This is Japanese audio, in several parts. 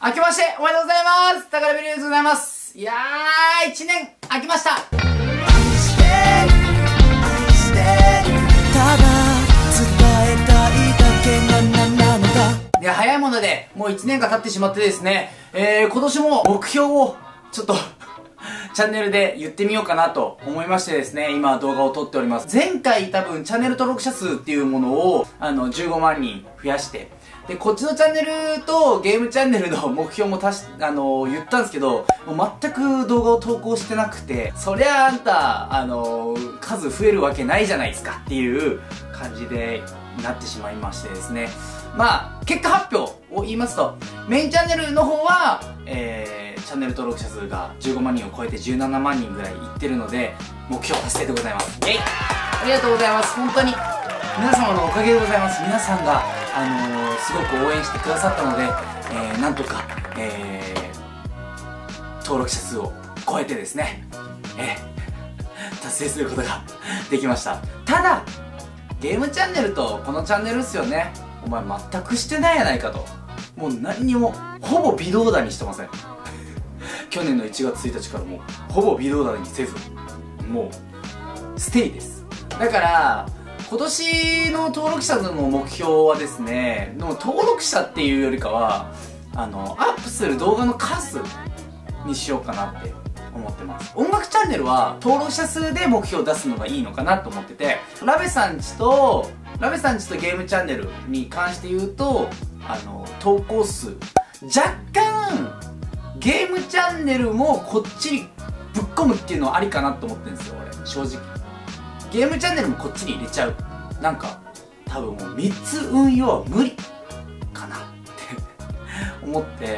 明けましておめでとうございます。宝ベリーでございます。いやー、1年明けました。ただ伝えたいだけなのだ。いや、早いものでもう1年が経ってしまってですね、今年も目標をちょっとチャンネルで言ってみようかなと思いましてですね、今動画を撮っております。前回多分チャンネル登録者数っていうものを15万人増やして、で、こっちのチャンネルとゲームチャンネルの目標も言ったんですけど、もう全く動画を投稿してなくて、そりゃあんた、数増えるわけないじゃないですかっていう感じでなってしまいましてですね。まあ、結果発表を言いますと、メインチャンネルの方は、チャンネル登録者数が15万人を超えて17万人ぐらいいってるので、目標達成でございます。イェイ！ありがとうございます。本当に、皆様のおかげでございます。皆さんが、すごく応援してくださったので、なんとか、登録者数を超えてですね、達成することができました。ただ、ゲームチャンネルとこのチャンネルっすよね。お前全くしてないやないかと。もう何にも、ほぼ微動だにしてません。去年の1月1日からもう、ほぼ微動だにせず、もう、ステイです。だから、今年の登録者の目標はですね、でも登録者っていうよりかは、アップする動画の数にしようかなって思ってます。音楽チャンネルは登録者数で目標を出すのがいいのかなと思ってて、ラベさんちとゲームチャンネルに関して言うと、投稿数、若干、ゲームチャンネルもこっちにぶっ込むっていうのはありかなと思ってるんですよ、俺。正直。ゲームチャンネルもこっちに入れちゃう。なんか、多分もう3つ運用は無理かなって思って、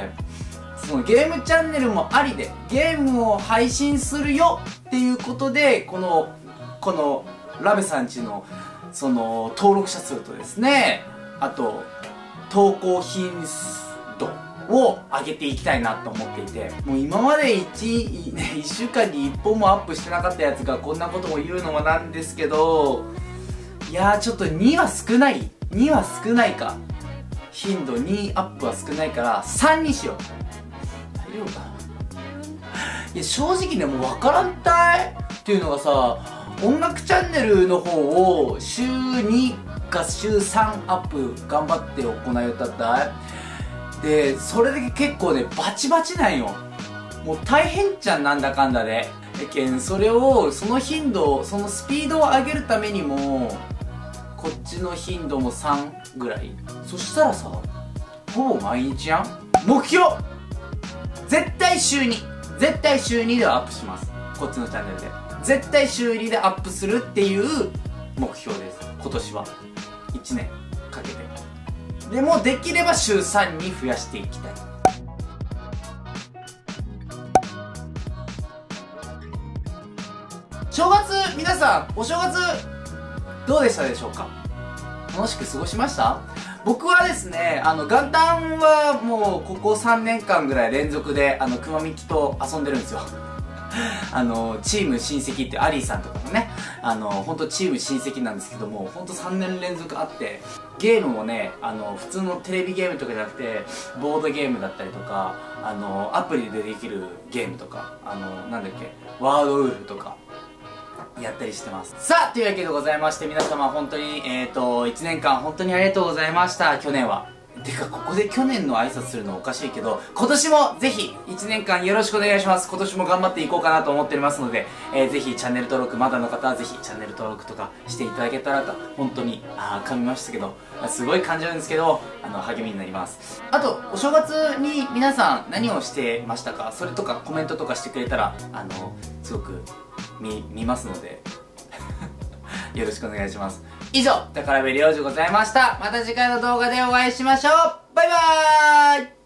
そのゲームチャンネルもありで、ゲームを配信するよっていうことで、このラベさんちの、その、登録者数とですね、あと、投稿頻度を上げていきたいなと思っていて、もう今まで1週間に1本もアップしてなかったやつがこんなことも言うのもなんですけど、いやーちょっと2は少ないか。頻度2アップは少ないから3にしよう。大丈夫かな。いや正直ね、もうわからんたいっていうのがさ、音楽チャンネルの方を週2か週3アップ頑張って行いよったったい。で、それだけ結構ね、バチバチなんよ。もう大変じゃん、なんだかんだで。それを、その頻度、そのスピードを上げるためにも、こっちの頻度も3ぐらい。そしたらさ、ほぼ毎日やん。目標絶対週2でアップします。こっちのチャンネルで。絶対週2でアップするっていう目標です。今年は。1年かけて。でもできれば週3に増やしていきたい。正月、皆さんお正月どうでしたでしょうか。楽しく過ごしました？僕はですね、元旦はもうここ3年間ぐらい連続で熊みきと遊んでるんですよ。チーム親戚ってアリーさんとかもね、ほんとチーム親戚なんですけども、ほんと3年連続あって、ゲームもね、普通のテレビゲームとかじゃなくて、ボードゲームだったりとか、アプリでできるゲームとか、なんだっけ、ワードウルフとか、やったりしてます。さあ、というわけでございまして、皆様本当に、1年間本当にありがとうございました。去年は。てか、ここで去年の挨拶するのおかしいけど、今年もぜひ1年間よろしくお願いします。今年も頑張っていこうかなと思っておりますので、ぜひチャンネル登録、まだの方はぜひチャンネル登録とかしていただけたらと、本当に、噛みましたけど、すごい感じるんですけど、励みになります。あと、お正月に皆さん何をしてましたか？それとかコメントとかしてくれたら、すごく見ますので、よろしくお願いします。以上、宝部亮でございました。また次回の動画でお会いしましょう。バイバーイ。